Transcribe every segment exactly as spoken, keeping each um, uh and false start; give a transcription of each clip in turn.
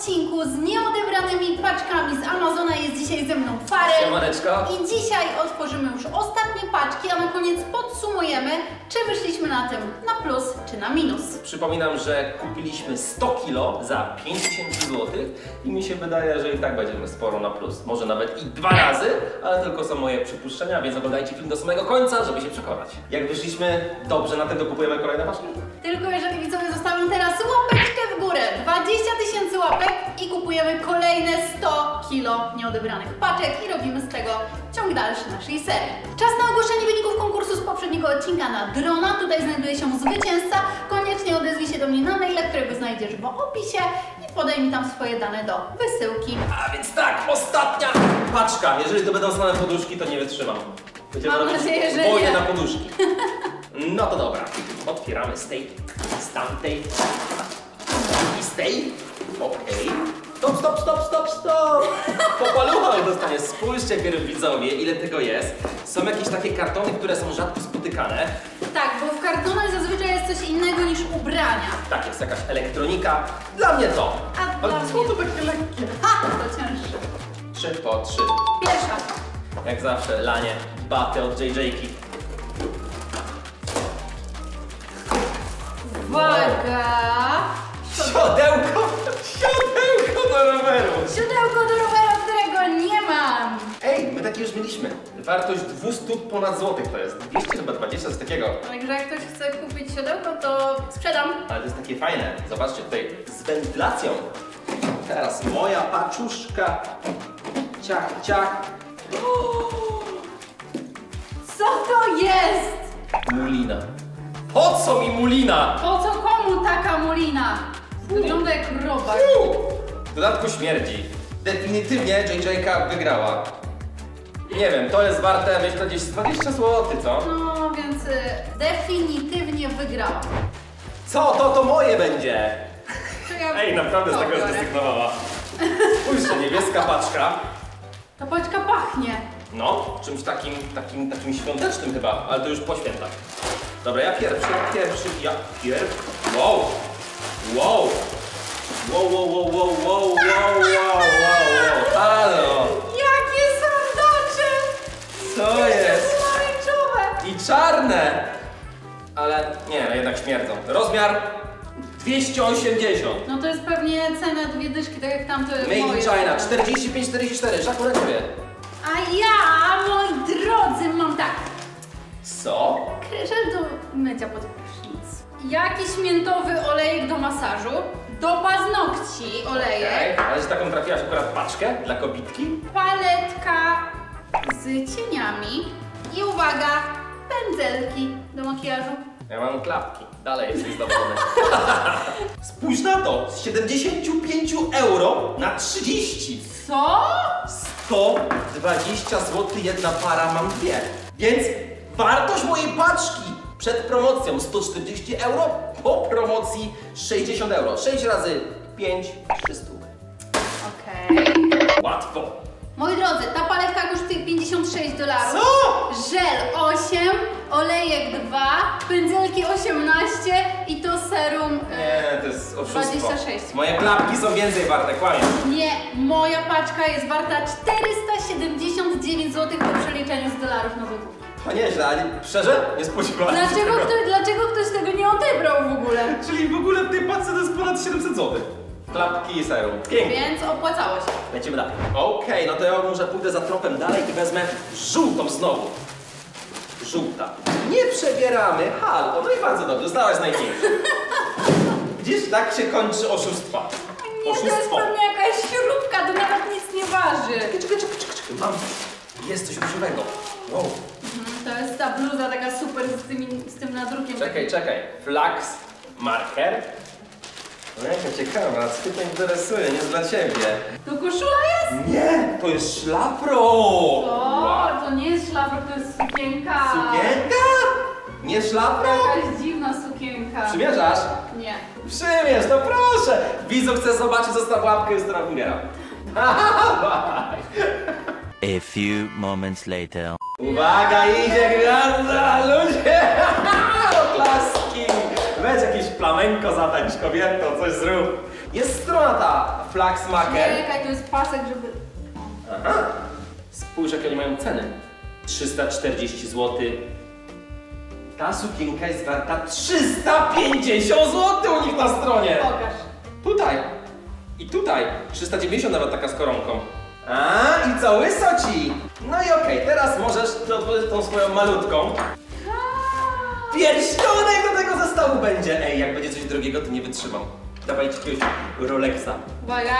odcinku z nieodebranymi paczkami z Amazona. Jest dzisiaj ze mną Farel. Siemaneczko. I dzisiaj otworzymy już ostatnie paczki, a na koniec podsumujemy, czy wyszliśmy na tym na plus, czy na minus. Przypominam, że kupiliśmy sto kilo za pięć tysięcy złotych i mi się wydaje, że i tak będziemy sporo na plus. Może nawet i dwa razy, ale tylko są moje przypuszczenia, więc oglądajcie film do samego końca, żeby się przekonać. Jak wyszliśmy dobrze na tym, dokupujemy kolejne paczki? Tylko jeżeli widzowie zostawią teraz łapeczkę w górę, dwadzieścia tysięcy łapek i kupujemy kolejne sto kilo nieodebranych paczek i robimy z tego ciąg dalszy naszej serii. Czas na ogłoszenie wyników konkursu z poprzedniego odcinka na drona. Tutaj znajduje się zwycięzca. Koniecznie odezwij się do mnie na maila, którego znajdziesz w opisie i podaj mi tam swoje dane do wysyłki. A więc tak, ostatnia paczka. Jeżeli to będą same poduszki, to nie wytrzymam. Będziemy Mam robić nadzieję, że wojnę nie. na poduszki. No to dobra. Otwieramy z tej, z tamtej i z tej. Okej. Stop, stop, stop, stop, stop! Po paluchach dostanie. Spójrzcie pierw widzowie, ile tego jest. Są jakieś takie kartony, które są rzadko spotykane. Tak, bo w kartonach zazwyczaj jest coś innego niż ubrania. Tak, jest jakaś elektronika. Dla mnie to. A Ale dla co mnie- to takie lekkie? Ha! To cięższe. Trzy po trzy. Pierwsza. Jak zawsze, lanie, baty od J J ki. Uwaga! Siodełko! Siodełko do roweru! Siodełko do roweru, którego nie mam! Ej, my takie już mieliśmy. Wartość dwieście ponad złotych to jest. dwieście chyba dwadzieścia, coś takiego. Także jak ktoś chce kupić siodełko, to sprzedam. Ale to jest takie fajne. Zobaczcie tutaj z wentylacją. Teraz moja paczuszka. Ciach, ciach. Co to jest? Mulina. Po co mi mulina? Po co komu taka mulina? Wygląda jak robak. Fiu! W dodatku śmierdzi. Definitywnie J J ka wygrała. Nie wiem, to jest warte myślę gdzieś dwadzieścia złotych, co? No więc y, definitywnie wygrałam. Co? To to moje będzie! To ja Ej, naprawdę z tego pobiorę. zrezygnowała. Spójrzcie, niebieska paczka. Ta paczka pachnie. No, czymś takim, takim, takim świątecznym chyba, ale to już po świętach. Dobra, ja pierwszy, ja pierwszy, ja pierwszy. Wow! Wow! Wow, wow, wow, wow, wow, wow, wow, wow, halo! Jakie sandacze! Co jest? Pomarańczowe! I czarne! Ale nie, no jednak śmierdzą. Rozmiar dwieście osiemdziesiąt. No to jest pewnie cena dwie dyszki, tak jak tamte Made in moje. China, czterdzieści pięć czterdzieści cztery, Żaku na ciebie. A ja, moi drodzy, mam tak. Co? Żel do mycia pod prysznic. Jakiś miętowy olejek do masażu. Do paznokci olejek. Okej, ale że taką trafiłaś akurat paczkę dla kobitki? Paletka z cieniami. I uwaga, pędzelki do makijażu. Ja mam klapki. Dalej jesteś zadowolony. Spójrz na to! Z siedemdziesiąt pięć euro na trzydzieści. Co? sto dwadzieścia złotych jedna para, mam dwie. Więc wartość mojej paczki przed promocją sto czterdzieści euro, po promocji sześćdziesiąt euro. sześć razy pięć, trzysta. Okej. Łatwo. Moi drodzy, ta paletka kosztuje pięćdziesiąt sześć dolarów. Co? Żel osiem, olejek dwa, pędzelki osiemnaście i to serum y, Nie, to jest oszustwo. dwadzieścia sześć. Moje klapki są więcej warte, kłamię. Nie, moja paczka jest warta czterysta siedemdziesiąt dziewięć złotych po przeliczeniu z dolarów na złotówki. To nieźle, ale szczerze? Nie spodziewałem się Dlaczego tego. ktoś, dlaczego ktoś tego nie odebrał w ogóle? Czyli w ogóle w tej paczce to jest ponad siedemset złotych. Klapki i serum. Pięknie. Więc opłacało się. Lecimy dalej. Okej, no to ja może pójdę za tropem dalej i wezmę żółtą znowu. Żółta. Nie przebieramy. Halo, no i bardzo dobrze, znałaś najmniejsze. Widzisz, tak się kończy oszustwa. Nie, to jest pewnie jakaś śrubka, to nawet nic nie waży. Czekaj, czekaj, czekaj, czekaj. Mam. Jest coś używego. Wow. Mhm, to jest ta bluza taka super z, tymi, z tym nadrukiem. Czekaj, czekaj. Flax marker. No jaka ciekawa, co mnie to interesuje, nie jest dla ciebie. To koszula jest? Nie, to jest szlafrok. O, to nie jest szlafrok, to jest sukienka. Sukienka? Nie szlafrok? Jakaś dziwna sukienka. Przymierzasz? Nie. Przymierz, no proszę! Widzu chce zobaczyć, zostaw łapkę, już teraz wybieram. A few moments later. Uwaga, idzie gwiazda, ludzie! Oklaski! Weź jakieś flamenko zatańcz, kobieto, coś zrób. Jest strona ta Flaxmaker. Czekaj, to jest pasek, żeby... Aha. Spójrz, jakie oni mają ceny. trzysta czterdzieści złotych. Ta sukienka jest warta trzysta pięćdziesiąt złotych u nich na stronie. Pokaż. Tutaj. I tutaj. trzysta dziewięćdziesiąt nawet taka z koronką. A, i co, łyso ci? No i okej, okay, teraz możesz otworzyć tą swoją malutką. Pierścionek do tego zestawu będzie. Ej, jak będzie coś drogiego, to nie wytrzymam. Dawajcie jakiegoś Rolexa. Uwaga.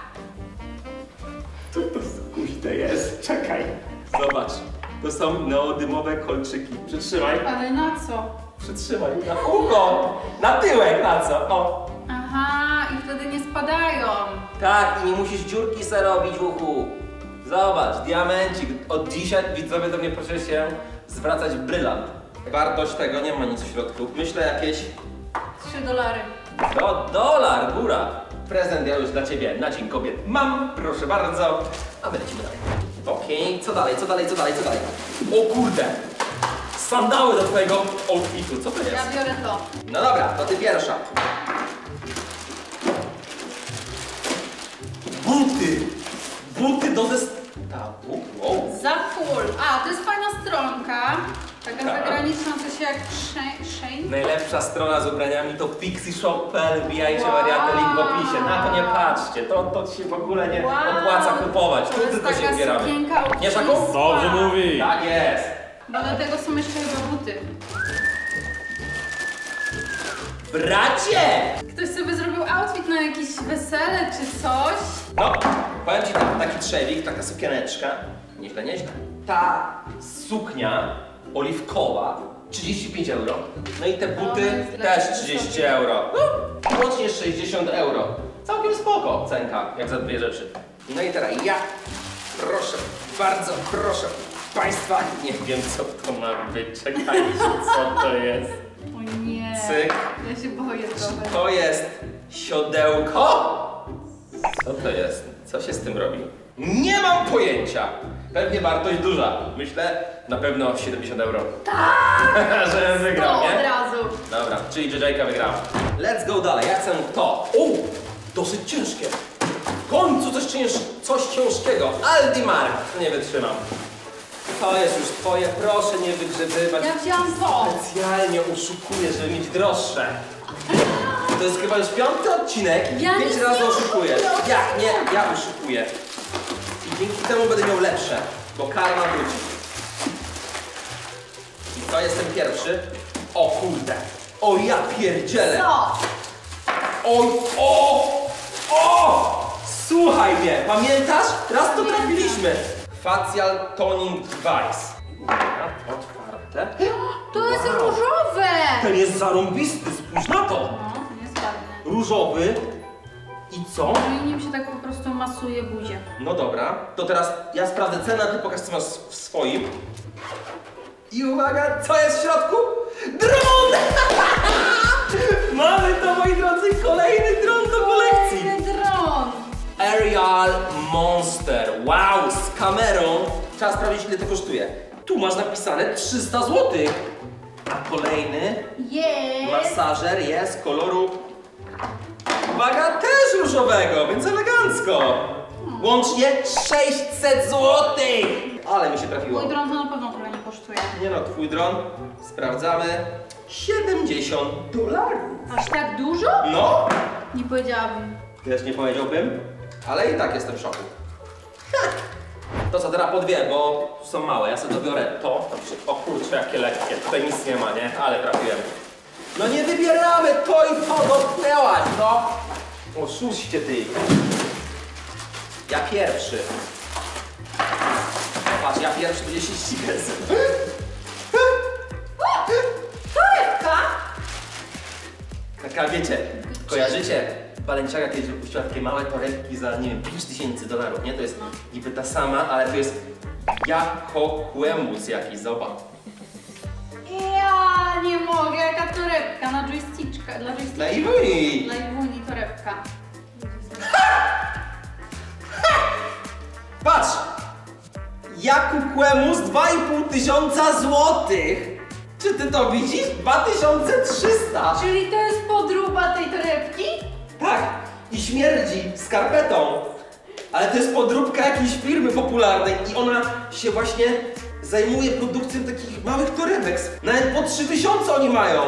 Co to kuźne jest? Czekaj. Zobacz. To są neodymowe kolczyki. Przytrzymaj. Ale na co? Przytrzymaj. Na ucho. Na tyłek, na co? O. Aha, i wtedy nie spadają. Tak, i nie musisz dziurki se robić w uchu. Zobacz, diamencik. Od dzisiaj widzowie do mnie proszę się zwracać w brylant. Wartość tego, nie ma nic w środku. Myślę jakieś... trzy dolary. Do, dolar, góra. Prezent ja już dla ciebie na Dzień Kobiet mam, proszę bardzo. A my lecimy dalej. Okej, okay. Co dalej, co dalej, co dalej, co dalej? O kurde! Sandały do twojego outfitu, co to jest? Ja biorę to. No dobra, to ty pierwsza. Buty! Buty do zestawu. Wow. Za full. A, to jest fajna stronka. Taka Tak. zagraniczna, coś jak Shane. Najlepsza strona z ubraniami to pixie shop kropka p l. Wbijajcie Wow. wariaty, link w opisie. Na to nie patrzcie, to, to ci w ogóle nie Wow. opłaca kupować. To Tu jest tylko się taka ubieramy. sukienka Nie, Szaku? oczywista. Dobrze mówi. Tak jest. Bo do tego są jeszcze chyba buty. Bracie! Ktoś sobie zrobił outfit na jakieś wesele czy coś. No, powiem ci tak, taki trzewik, taka sukieneczka. Nieźle, nieźle. Ta suknia oliwkowa, trzydzieści pięć euro. No i te buty jest też lepiej trzydzieści euro. No, łącznie sześćdziesiąt euro. Całkiem spoko cenka, jak za dwie rzeczy. No i teraz ja, proszę, bardzo proszę Państwa, nie wiem co to ma być, czekajcie, co to jest. O nie. Cyk. Ja się boję trochę. To jest siodełko? Co to jest? Co się z tym robi? Nie mam pojęcia. Pewnie wartość duża. Myślę, na pewno siedemdziesiąt euro. Tak! Żebym wygrał, To od nie? razu. Dobra, czyli J J-ka wygrała. Let's go dalej. Ja chcę to. O! Dosyć ciężkie. W końcu coś, cięż... coś ciężkiego. Aldimar. Nie wytrzymam. To jest już twoje. Proszę nie wygrzebywać. Ja wziąłam to. Specjalnie oszukuję, żeby mieć droższe. To jest chyba już piąty odcinek. Ja Pięć nic razy nie oszukujesz. oszukuję. Ja, nie, ja oszukuję. I dzięki temu będę miał lepsze, bo karma wróci. I to jest ten pierwszy. O kurde. O ja pierdzielę. Co? Oj, o! O! Słuchaj mnie, pamiętasz? Raz to trafiliśmy. Facial Toning Device. Dobra, otwarte. To jest Wow. różowe. Ten jest zarąbisty, spójrz na to. No, to jest ładne. Różowy. I co? No i nim się tak po prostu masuje buzię. No dobra, to teraz ja sprawdzę cenę, a ty pokaż co masz w swoim. I uwaga, co jest w środku? Dron! Mamy to, moi drodzy, kolejny dron do kolekcji. Kolejny dron. Aerial Monster. Wow, z kamerą. Trzeba sprawdzić, ile to kosztuje. Tu masz napisane trzysta złotych. A kolejny Jest. masażer jest koloru, uwaga, też różowego, więc elegancko. Łącznie sześćset złotych. Ale mi się trafiło. Mój dron to na pewno trochę nie kosztuje. Nie no, twój dron. Sprawdzamy. siedemdziesiąt dolarów. Aż tak dużo? No, Nie powiedziałabym. też nie powiedziałbym, ale i tak jestem w szoku. Ha. To co, teraz po dwie, bo są małe. Ja sobie dobiorę to. O kurczę, jakie lekkie. Tutaj nic nie ma, nie? Ale trafiłem. No nie wybieramy, to i to dotknęłaś, no. Oszuście ty. Ja pierwszy. Patrz, ja pierwszy będzie się ścigać. Torebka? Taka, wiecie, kojarzycie? Balenciaga kiedyś wypuściła takie małe torebki za, nie wiem, pięć tysięcy dolarów, nie? To jest niby ta sama, ale to jest jako kłębus jakiś, zobacz. Ja nie mogę, jaka torebka na joysticka, dla joysticka. Dla Iwuni! Dla Iwuni torebka. Patrz! Jakub Kłemus dwa i pół tysiąca złotych! Czy ty to widzisz? dwa tysiące trzysta! Czyli to jest śmierdzi skarpetą. Ale to jest podróbka jakiejś firmy popularnej i ona się właśnie zajmuje produkcją takich małych torebek. Nawet po trzy tysiące oni mają.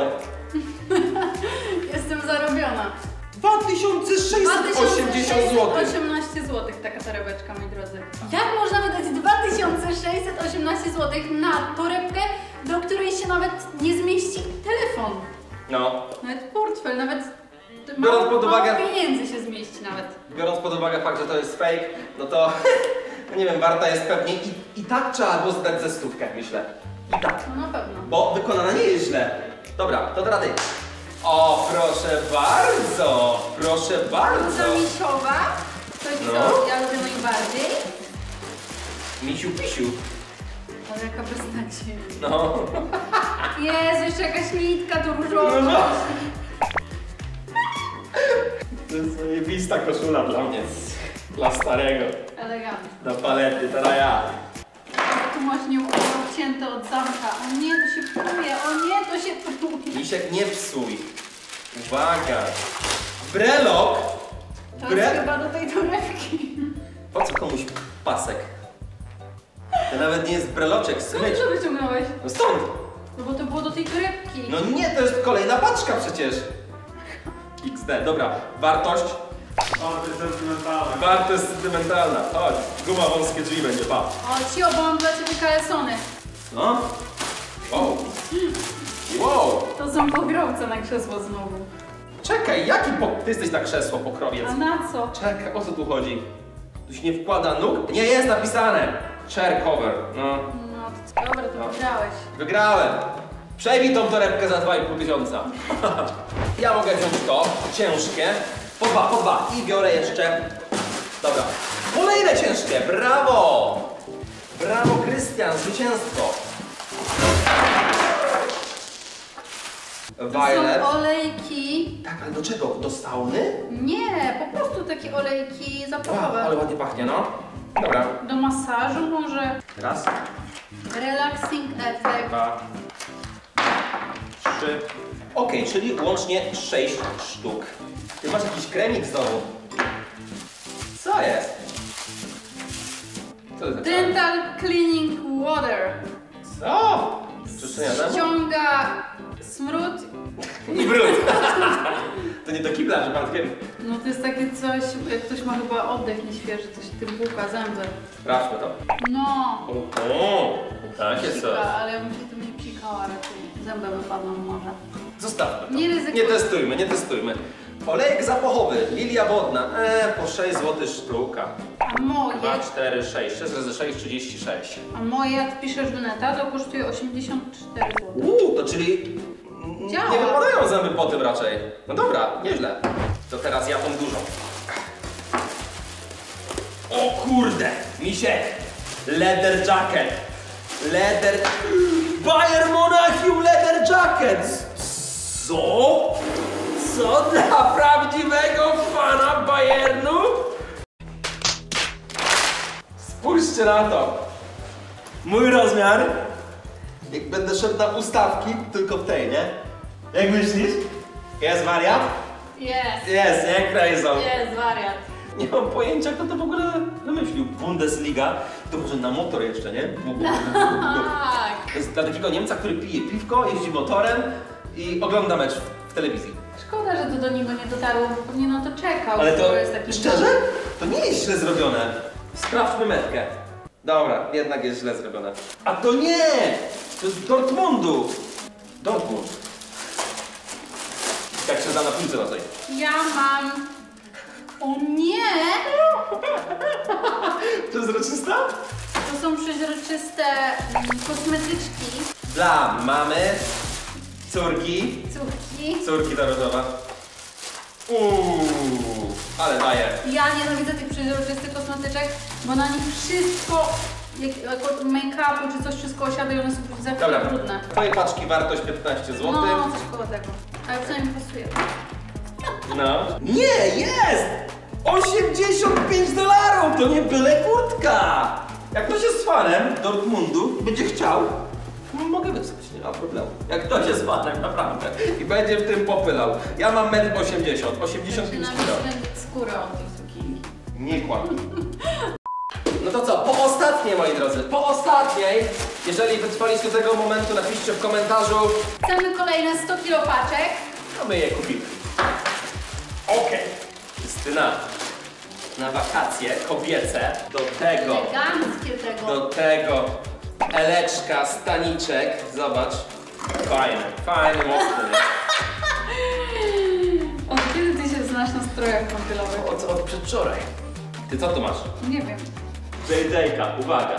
Jestem zarobiona. dwa tysiące sześćset osiemdziesiąt złotych. osiemnaście złotych taka torebeczka, moi drodzy. Jak można wydać dwa tysiące sześćset osiemnaście złotych na torebkę, do której się nawet nie zmieści telefon? No. Nawet portfel, nawet Biorąc mało, pod uwagę- mało pieniędzy się zmieści nawet. Biorąc pod uwagę fakt, że to jest fake, no to no nie wiem, warta jest pewnie i, i tak trzeba było zdać ze stówkę, myślę. I tak. No na pewno. Bo wykonana nie jest źle. Dobra, to teraz ty. O, proszę bardzo, proszę bardzo. Za misiowa, coś No. co ja lubię najbardziej. Misiu pisiu. Ale jaka beznadziej. No. Jezu, jeszcze jakaś nitka tu No, różowa. no. To jest zajebista koszula dla mnie. Dla starego. Elegancko. Na palety, teraz ja. Tu masz nie obcięte od zamka. O nie, to się psuje. O nie, to się psuje. Misiek, nie psuj. Uwaga. Brelok. To Bre- jest chyba do tej torebki. Po co komuś pasek? To nawet nie jest breloczek, Skąd smycz. to wyciągnąłeś? No stąd. No bo to było do tej torebki. No nie, to jest kolejna paczka przecież. iks de, dobra. Wartość. O, to jest sentymentalne. Wartość sentymentalna. Chodź, guma wąskie drzwi będzie, pa. O, cio, bo mam dla ciebie kalesony. No. Wow. Wow. To są pogrobce na krzesło znowu. Czekaj, jaki po... Ty jesteś na krzesło pokrowiec. A na co? Czekaj, o co tu chodzi? Tu się nie wkłada nóg? Nie jest napisane. Chair cover. No. No, to dobra, to No. wygrałeś. Wygrałem. Przejmij tą torebkę za dwa i pół tysiąca. Ja mogę wziąć to, ciężkie. Po dwa, po dwa. I biorę jeszcze. Dobra. Kolejne ciężkie. Brawo! Brawo, Krystian, zwycięstwo. To Violet. są olejki. Tak, ale do czego? Do sauny? Nie, po prostu takie olejki Wow, zapachowe. ale ładnie pachnie, no. Dobra. Do masażu może. Raz, Relaxing effect. dwa, trzy. Okej, czyli łącznie sześć sztuk. Ty masz jakiś kremik znowu. Co jest? Co to jest? Dental cleaning water. Co? Czyszczenia zębów? Ściąga smród. I brud. To nie do kibla, że pan wiem. No to jest takie coś, jak ktoś ma chyba oddech nieświeży, to się tym płuka zęby. Sprawdźmy to. No. O, takie coś. Psika, ale ja bym się tym nie psikała raczej. Zęby wypadną może. Zostawmy to. Nie ryzykuj. Nie testujmy, nie testujmy. Olejek zapachowy, lilia wodna. Eee, po sześć złotych sztuka. A moje, dwa, cztery, sześć. sześć razy sześć, trzydzieści sześć. a moje jak piszesz do neta, to kosztuje osiemdziesiąt cztery złote. Uuu, to czyli mm, Działa. nie wypadają zęby po tym raczej. No dobra, nieźle. To teraz ja tą dużą. O kurde, misiek. Leather jacket. Leather... Bayern Monachium leather jacket. Co? Co dla prawdziwego fana Bayernu? Spójrzcie na to. Mój rozmiar. Jak będę szedł na ustawki, tylko w tej, nie? Jak myślisz? Jest wariat? Jest, Jest, nie? Crazy. jest wariat. Nie mam pojęcia, kto to w ogóle wymyślił. Bundesliga. To może na motor jeszcze, nie? Tak. To jest dla takiego Niemca, który pije piwko, jeździ motorem i ogląda mecz w, w telewizji. Szkoda, że to do niego nie dotarło, bo pewnie na to czekał. Ale to, skoro jest taki szczerze, to nie jest źle zrobione. Sprawdźmy metkę. Dobra, jednak jest źle zrobione. A to nie! To jest z Dortmundu. Dortmund. Jak się da na piłce nożnej. Ja mam... O nie! To jest roczysta? To są przeźroczyste mm, kosmetyczki. Dla mamy, córki, Córki. córki narodowa. Uuu, ale daje. Ja nienawidzę tych przeźroczystych kosmetyczek, bo na nich wszystko, jak, jak od make-upu czy coś, wszystko osiada i one są zawsze Dobra, brudne. twoje paczki wartość piętnaście złotych. No, coś koło tego. Ale przynajmniej pasuje. No. Nie, jest! osiemdziesiąt pięć dolarów! To nie byle kurtka! Jak ktoś jest fanem Dortmundu i będzie chciał, to mogę wysłać, nie? nie ma problemu. Jak ktoś jest fanem, naprawdę. I będzie w tym popylał. Ja mam metr osiemdziesiąt, osiemdziesiąt pięć Zaczynamy kilo. śledzić skórę od tej sukienki. Nie kłam. No to co, po ostatniej, moi drodzy, po ostatniej, jeżeli wytrwaliście do tego momentu, napiszcie w komentarzu, Chcemy kolejne sto kilo paczek. no my je kupimy. Okej. Justyna, na wakacje kobiece, do tego, Eleganckie tego. do tego, eleczka, staniczek, zobacz. Fajny, fajny, mocny. Od kiedy ty się znasz na strojach kąpielowych? Od, od przedwczoraj. Ty co tu masz? Nie wiem. J J-ka, uwaga.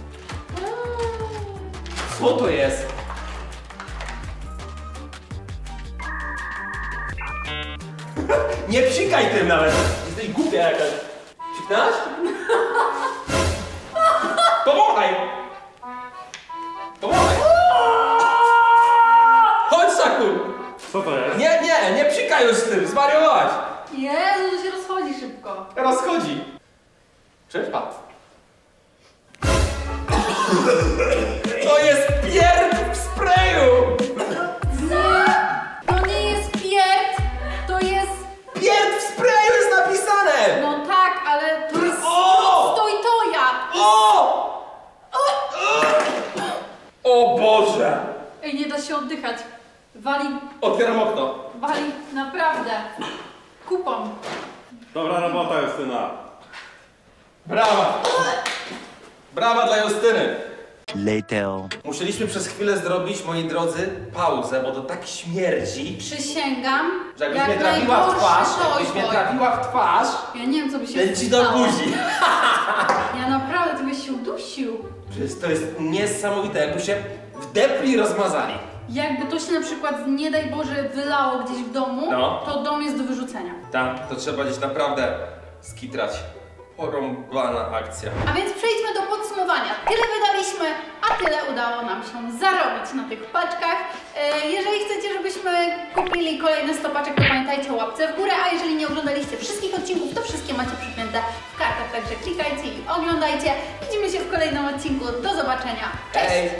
Co to jest? Nie psikaj tym nawet! Jesteś głupia jakaś. Psiknęłaś? Pomogaj! Pomogaj! Chodź, Saku! Co to jest? Nie, nie, nie psikaj już z tym, zwariowałaś! Jezu, to się rozchodzi szybko. Rozchodzi. Przecież to jest pierd w sprayu! Nie, to nie jest pierd, to jest... Pierd w sprayu jest napisane! No tak, ale to jest... O! To i to ja. O! O Boże! Ej, nie da się oddychać. Wali, Otwieram okno. wali, naprawdę. Kupą. Dobra robota, Justyna. Brawa! Brawa dla Justyny! Later. Musieliśmy przez chwilę zrobić, moi drodzy, pauzę, bo to tak śmierdzi, Przysięgam, że jakbyś jak mnie trafiła w najgorszy twarz, jakbyś toy mnie boy. trafiła w twarz, Ja nie wiem, co by się leci do stało. buzi. Ja naprawdę, ty byś się udusił. Przecież to jest niesamowite, jakby się wdepli i rozmazali. Jakby to się na przykład, nie daj Boże, wylało gdzieś w domu, No. to dom jest do wyrzucenia. Tam to trzeba gdzieś naprawdę skitrać. Porąbana akcja. A więc przejdźmy do podsumowania. Tyle wydaliśmy, a tyle udało nam się zarobić na tych paczkach. E, jeżeli chcecie, żebyśmy kupili kolejne sto paczek, to pamiętajcie o łapce w górę, a jeżeli nie oglądaliście wszystkich odcinków, to wszystkie macie przypięte w kartach, także klikajcie i oglądajcie. Widzimy się w kolejnym odcinku. Do zobaczenia. Cześć! Hej!